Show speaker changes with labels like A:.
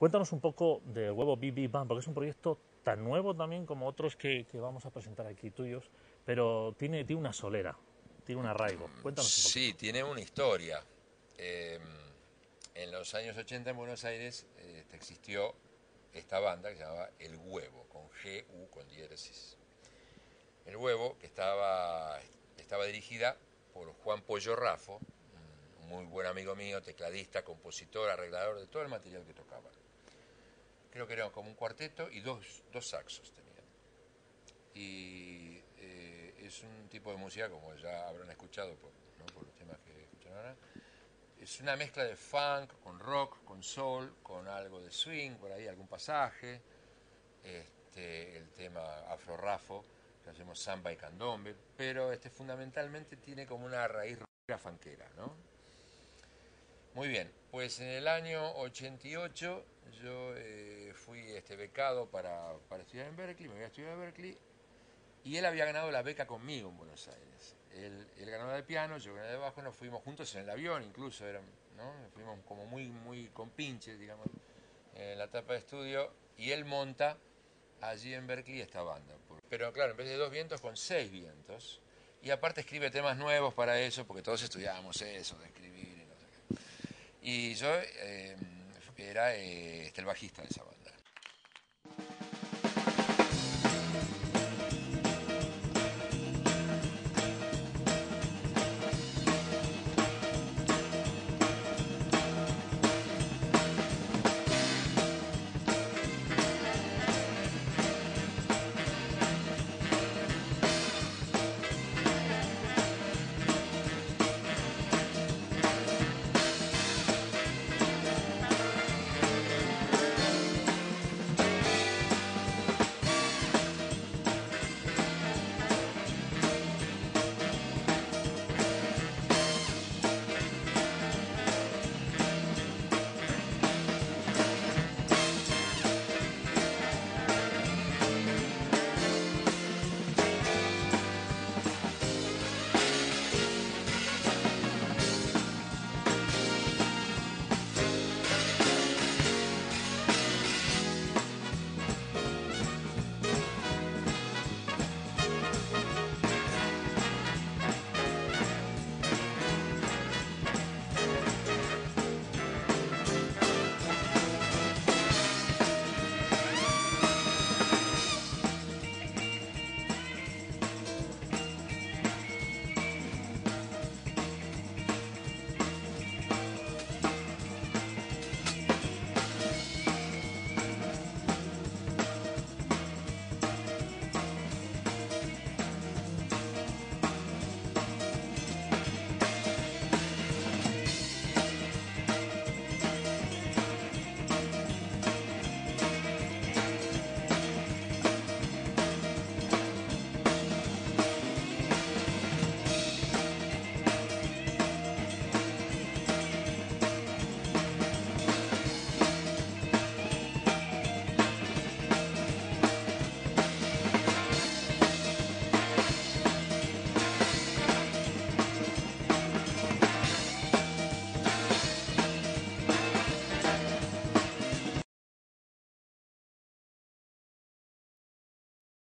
A: Cuéntanos un poco de Huevo BB Band, porque es un proyecto tan nuevo también como otros que vamos a presentar aquí tuyos, pero tiene una solera, tiene un arraigo. Cuéntanos un poquito.
B: Sí, tiene una historia. Eh, en los años 80 en Buenos Aires existió esta banda que se llamaba El Huevo, con G-U con diéresis. El Huevo, que estaba dirigida por Juan Pollo Raffo, un muy buen amigo mío, tecladista, compositor, arreglador de todo el material que tocaba. Creo que eran como un cuarteto y dos saxos tenían. Y es un tipo de música, como ya habrán escuchado ¿no? por los temas que escuchan ahora. Es una mezcla de funk, con rock, con soul, con algo de swing, por ahí algún pasaje. El tema afro-rafo, que hacemos samba y candombe, pero fundamentalmente tiene como una raíz rockera funkera, ¿no? Muy bien, pues en el año 88 yo fui becado para estudiar en Berkeley, me voy a estudiar en Berkeley, y él había ganado la beca conmigo en Buenos Aires. Él ganó la de piano, yo gané la de bajo, nos fuimos juntos en el avión, incluso ¿no? Fuimos como muy compinches, digamos, en la etapa de estudio, y él monta allí en Berkeley esta banda. Pero claro, en vez de 2 vientos, con 6 vientos, y aparte escribe temas nuevos para eso, porque todos estudiábamos eso, de escribir y no sé qué. Y yo era el bajista de esa banda.